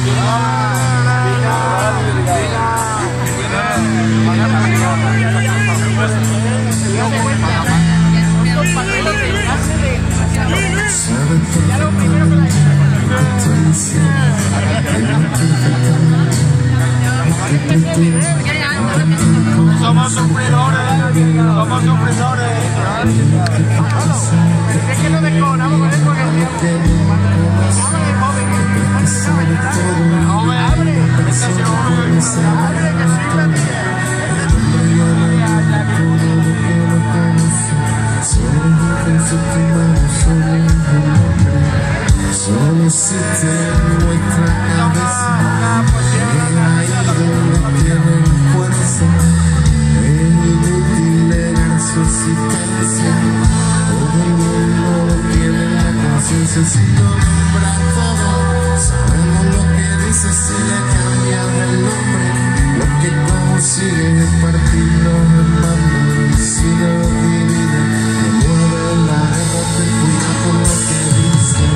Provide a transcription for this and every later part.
Somos sufridores, somos sufridores. Es que no decoramos con él porque el tiempo. Solo si te muestra cabeza, ahí donde tienen fuerza, es inútil negar su existencia. Todo el mundo tiene la conciencia, si lo nombra todo, sabemos lo que dice si le cambian el nombre. Lo que consigue es partirnos en banda, y si lo divide, no mueve la guerra, ten cuidado con lo que dice.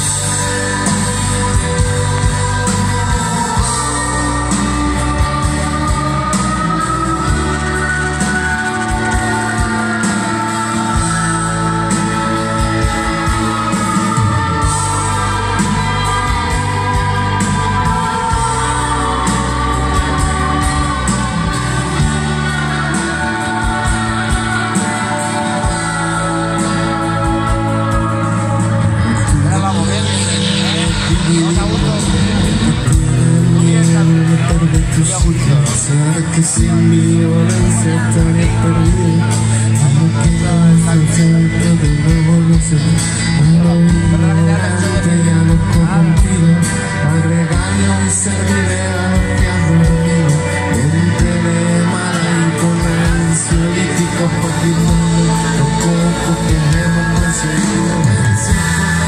Que sin violencia estaría perdido. Como que la defensa de nuevo no sé. Ya no corrompido. Al regaño y serviré a los que han dormido. Entre mala imponencia política partidaria. Los pocos que hemos conseguido vencer.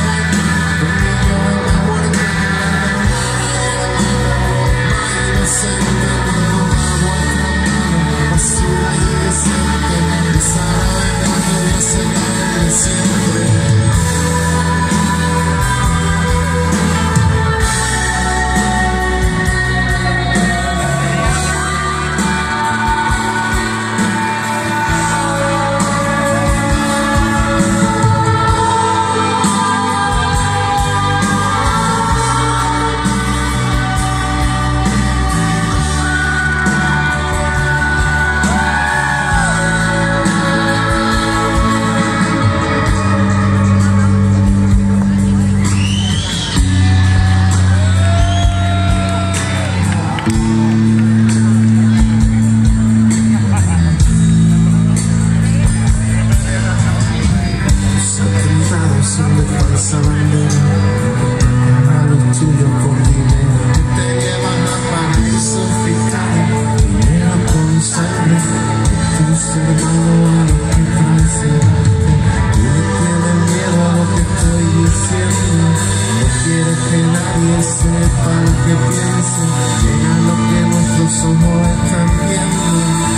Son de falsa bandera, a los tuyos con dinero, que te llevan a paraísos fiscales, dinero con sangre, tus hermanos a los que traicionaste. Tú le tienes miedo a lo que estoy diciendo, no quieres que nadie sepa lo que pienso, llega lo que nuestros ojos están viendo.